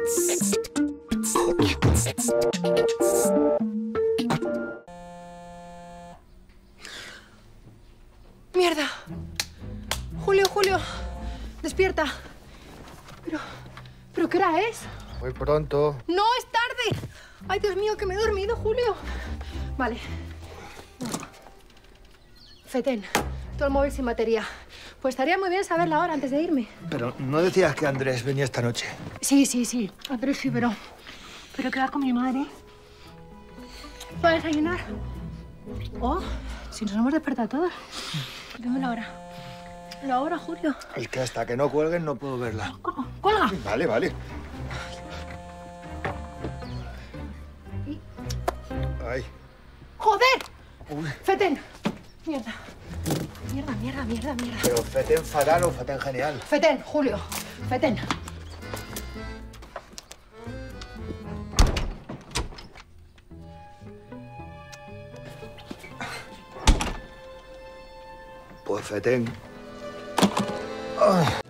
¡Mierda! Julio, Julio, despierta. ¿Pero qué hora es? Muy pronto. ¡No, es tarde! ¡Ay, Dios mío, que me he dormido, Julio! Vale. Feten, todo el móvil sin batería. Pues estaría muy bien saber la hora antes de irme. Pero ¿no decías que Andrés venía esta noche? Sí. Andrés sí, pero quedar con mi madre. ¿Para desayunar? Oh, si nos hemos despertado todos. Dime la hora. La hora, Julio. Es que hasta que no cuelguen no puedo verla. ¡Cuelga! Vale. Ay. ¡Joder! Uy. Feten. Mierda. Pero Feten fatal o Feten genial. Feten, Julio. Feten. Pues Feten. Ay.